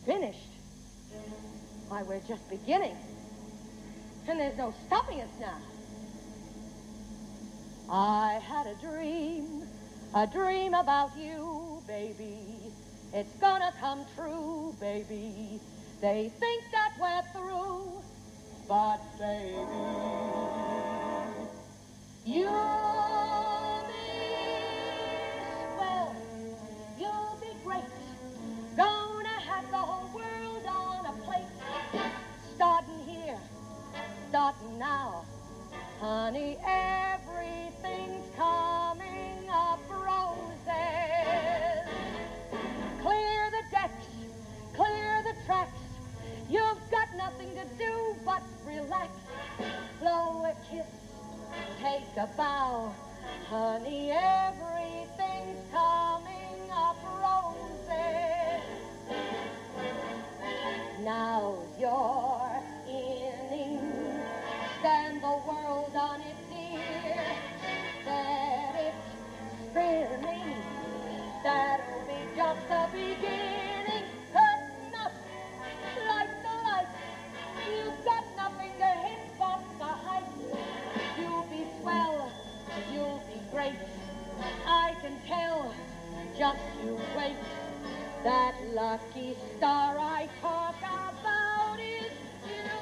Finished? Why, we're just beginning. And there's no stopping us now. I had a dream about you, baby. It's gonna come true, baby. They think that we're through, but baby, you'll be swell, you'll be great. Gonna have the whole world on a plate. Starting here, starting now. Honey, everything's coming up roses. Clear the decks, clear the tracks. You've got nothing to do but relax. Blow a kiss, take a bow. Honey, everything's coming up roses. Now's your inning. Stand the world on its ear. Set it spinning. That'll be just the beginning. Curtain up, light the lights. You've got nothing to hit but the heights. You'll be swell, you'll be great. I can tell, just you wait. That lucky star I talk about is you.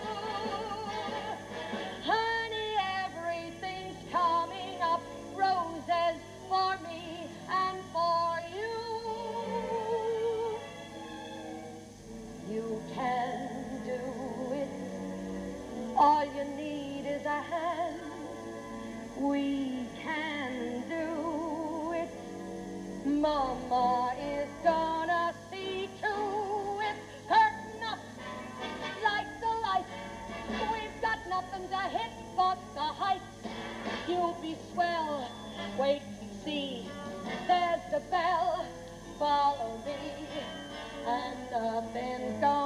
Honey, everything's coming up roses for me and for you. You can do it. All you need is a hand. We can do it. Mama is gonna see to it. Curtain up, light the lights. We've got nothing to hit but the heights. You'll be swell, wait and see. There's the bell, follow me, and nothing's gonna